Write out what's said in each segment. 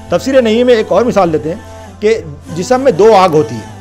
तफसीर नहीं में एक और मिसाल देते हैं कि जिस्म में दो आग होती है,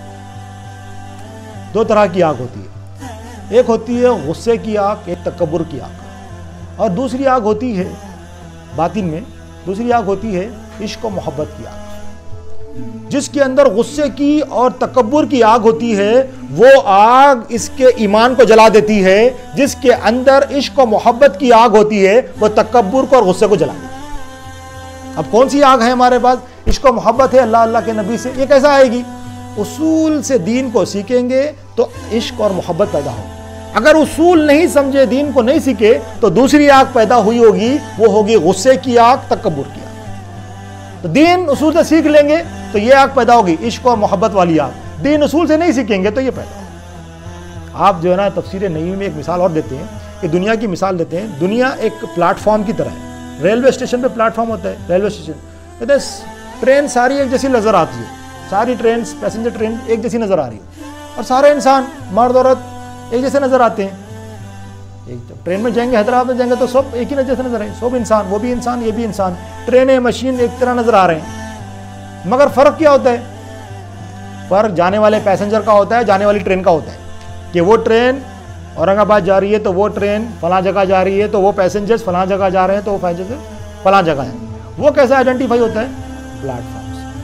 दो तरह की आग होती है। एक होती है गुस्से की आग, एक तकब्बुर की आग, और दूसरी आग होती है बातिन में, दूसरी आग होती है इश्क और मोहब्बत की आग। जिसके अंदर गुस्से की और तकब्बुर की आग होती है वो आग इसके ईमान को जला देती है। जिसके अंदर इश्क और मोहब्बत की आग होती है वो तकब्बुर को और गुस्से को जला देती है। अब कौन सी आग है हमारे पास? इश्क और मोहब्बत है अल्लाह अल्लाह के नबी से। ये कैसा आएगी? उसूल से दीन को सीखेंगे तो इश्क और मोहब्बत पैदा हो। अगर उसूल नहीं समझे, दीन को नहीं सीखे, तो दूसरी आग पैदा हुई होगी, वो होगी गुस्से की आग, तकब्बुर की आग। तो दीन उसूल से सीख लेंगे तो ये आग पैदा होगी, इश्क और मोहब्बत वाली आग। दीन उसूल से नहीं सीखेंगे तो ये पैदा होगी। आप जो है ना तफसीर नई में एक मिसाल और देते हैं कि दुनिया की मिसाल देते हैं। दुनिया एक प्लेटफॉर्म की तरह है। रेलवे स्टेशन पे प्लेटफॉर्म होता है, रेलवे स्टेशन कहते हैं ट्रेन सारी एक जैसी नजर आती है, सारी ट्रेन, पैसेंजर ट्रेन एक जैसी नजर आ रही है, और सारे इंसान मर्द औरत एक जैसे नजर आते हैं। एक ट्रेन में जाएंगे, हैदराबाद में जाएंगे तो सब एक ही जैसे नजर आए, सब इंसान, वो भी इंसान, ये भी इंसान, ट्रेनें मशीन एक तरह नजर आ रहे हैं। मगर फर्क क्या होता है? फर्क जाने वाले पैसेंजर का होता है, जाने वाली ट्रेन का होता है। कि वो ट्रेन औरंगाबाद जा रही है तो वो ट्रेन फलां जगह जा रही है, तो वो पैसेंजर्स फलां जगह जा रहे हैं, तो वो पैसेंजर फलां जगह है। वो कैसे आइडेंटिफाई होता है? प्लेटफॉर्म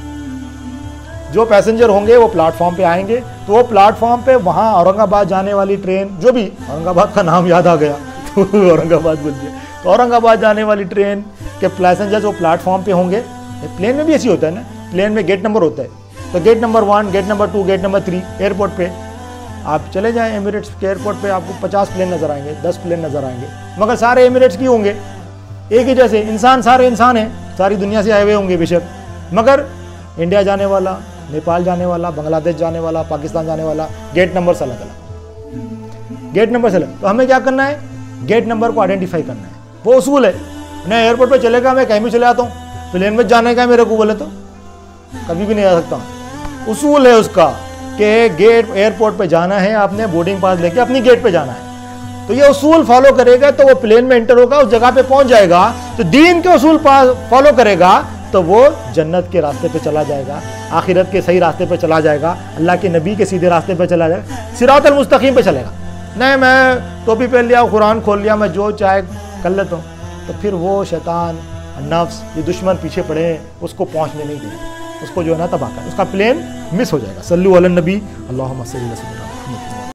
से। जो पैसेंजर होंगे वो प्लेटफॉर्म पे आएंगे, तो वो प्लेटफॉर्म पे वहाँ औरंगाबाद जाने वाली ट्रेन, जो भी, औरंगाबाद का नाम याद आ गया तो औरंगाबाद बोल दिया, तो औरंगाबाद जाने वाली ट्रेन के पैसेंजर्स वो प्लेटफॉर्म पे होंगे। प्लेन में भी ऐसी होता है ना, प्लेन में गेट नंबर होता है, तो gate number 1, gate number 2, gate number 3। Airport पे आप चले जाएं, एमिरेट्स के एयरपोर्ट पे आपको 50 प्लेन नजर आएंगे, 10 प्लेन नजर आएंगे, मगर सारे एमिरेट्स की होंगे, एक ही जैसे इंसान, सारे इंसान हैं, सारी दुनिया से आए हुए होंगे बेशक, मगर इंडिया जाने वाला, नेपाल जाने वाला, बांग्लादेश जाने वाला, पाकिस्तान जाने वाला, गेट नंबर से अलग अलग, गेट नंबर से अलग। तो हमें क्या करना है? गेट नंबर को आइडेंटिफाई करना है। वो उसूल है। मैं एयरपोर्ट पे चलेगा, मैं कहीं भी चले आता हूँ, प्लेन में जाने का मेरे को बोले तो कभी भी नहीं जा सकता। उसूल है उसका कि गेट एयरपोर्ट पे जाना है, आपने बोर्डिंग पास लेके अपनी गेट पे जाना है। तो ये उसूल फॉलो करेगा तो वो प्लेन में एंटर होगा, उस जगह पे पहुंच जाएगा। तो दीन के उसूल फॉलो करेगा तो वो जन्नत के रास्ते पे चला जाएगा, आखिरत के सही रास्ते पे चला जाएगा, अल्लाह के नबी के सीधे रास्ते पे चला जाएगा, सिरातल मुस्तकीम पे चलेगा। नहीं मैं टोपी पहन लिया, कुरान खोल लिया, मैं जो चाहे कर लेता हूँ, तो फिर वो शैतान, नफ्स, ये दुश्मन पीछे पड़े हैं, उसको पहुँचने नहीं देगा, उसको जो है ना तबाह कर, उसका प्लेन मिस हो जाएगा। सल्लु अला नबी, अल्लाहुम्मा सल्ली अला सय्यिदिना।